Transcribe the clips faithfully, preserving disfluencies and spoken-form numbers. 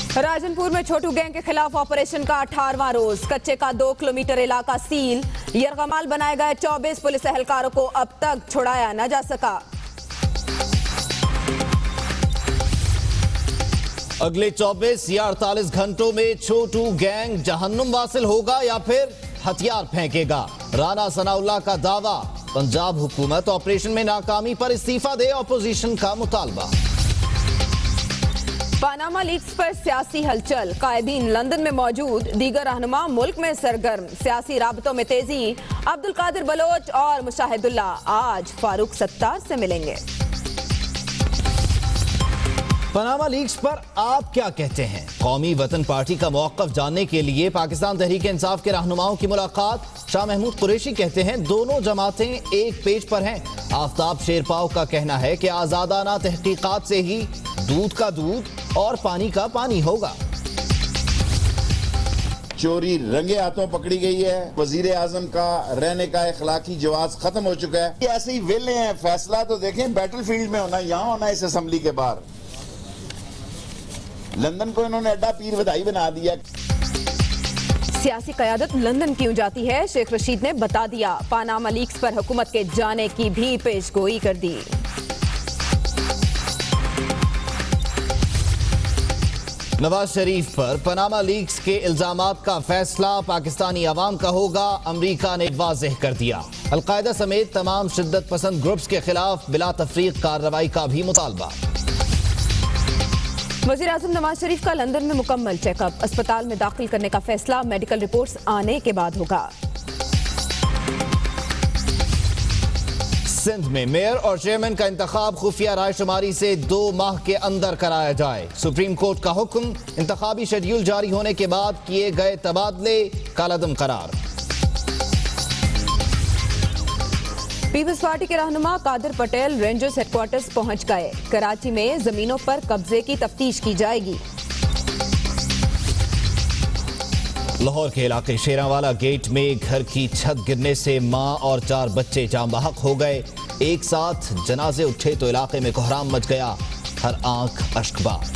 राजनपुर में छोटू गैंग के खिलाफ ऑपरेशन का अठारहवां रोज। कच्चे का दो किलोमीटर इलाका सील। यरगमाल बनाए गए चौबीस पुलिस एहलकारों को अब तक छुड़ाया न जा सका। अगले चौबीस या अड़तालीस घंटों में छोटू गैंग जहन्नुम वासिल होगा या फिर हथियार फेंकेगा। राना सनाउल्लाह का दावा। पंजाब हुकूमत ऑपरेशन में नाकामी पर इस्तीफा दे, ऑपोजिशन का मुतालबा। पानामा लीक्स पर सियासी हलचल। कायदीन लंदन में मौजूद, दीगर रहनुमा मुल्क में सरगर्म। सियासी राबतों में तेजी। अब्दुल कादिर बलोच और मुशाहिदुल्लाह आज फारूक सत्तार से मिलेंगे। पनामा लीक्स पर आप क्या कहते हैं? कौमी वतन पार्टी का मौक़िफ़ जानने के लिए पाकिस्तान तहरीक इंसाफ के रहनुमाओं की मुलाकात। शाह महमूद कुरैशी कहते हैं दोनों जमातें एक पेज पर हैं। आफ्ताब शेरपाव का कहना है कि आजादाना तहकीकात से ही दूध का दूध और पानी का पानी होगा। चोरी रंगे हाथों पकड़ी गई है। वजीर आजम का रहने का इखलाकी जवाज खत्म हो चुका है। ऐसे ही वेले हैं। फैसला तो देखें बैटल फील्ड में होना, यहाँ होना इस असम्बली के बाहर। लंदन को इन्होंने अड्डा पीर बधाई बना दिया। सियासी क़यादत लंदन क्यों जाती है, शेख रशीद ने बता दिया। पानामा लीक्स पर हुकूमत के जाने की भी पेशगोई कर दी। नवाज शरीफ पर पनामा लीक्स के इल्जामात का फैसला पाकिस्तानी अवाम का होगा, अमरीका ने वाज़ेह कर दिया। अलकायदा समेत तमाम शिद्दत पसंद ग्रुप्स के खिलाफ बिला तफरीक कार्रवाई का भी मुतालबा। वज़ीर आज़म नवाज शरीफ का लंदन में मुकम्मल चेकअप। अस्पताल में दाखिल करने का फैसला मेडिकल रिपोर्ट्स आने के बाद होगा। सिंध में मेयर और चेयरमैन का इंतखाब खुफिया रायशुमारी से दो माह के अंदर कराया जाए। सुप्रीम कोर्ट का हुक्म। इंतखाबी शेड्यूल जारी होने के बाद किए गए तबादले कालादम करार। पीपल्स पार्टी के रहनुमा कादिर पटेल रेंजर्स हेडक्वार्टर्स पहुंच गए। कराची में जमीनों पर कब्जे की तफ्तीश की जाएगी। लाहौर के इलाके शेरावाला गेट में घर की छत गिरने से मां और चार बच्चे जाम बहक हो गए। एक साथ जनाजे उठे तो इलाके में कोहराम मच गया। हर आंख अश्कबार।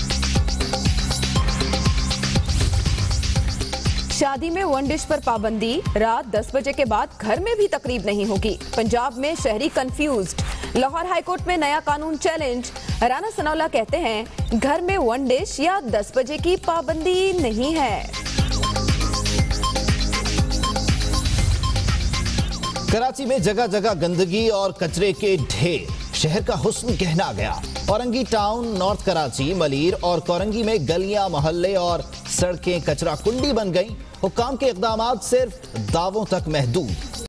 शादी में वन डिश पर पाबंदी। रात दस बजे के बाद घर में भी तकरीब नहीं होगी। पंजाब में शहरी कंफ्यूज्ड। लाहौर हाईकोर्ट में नया कानून चैलेंज। राना सनाउल्लाह कहते हैं घर में वन डिश या दस बजे की पाबंदी नहीं है। कराची में जगह जगह गंदगी और कचरे के ढेर। शहर का हुस्न कहना गया। औरंगी टाउन, नॉर्थ कराची, मलीर और कोरंगी में गलियां, मोहल्ले और सड़कें कचरा कुंडी बन गईं। हुक्काम के इक़दामात सिर्फ दावों तक महदूद।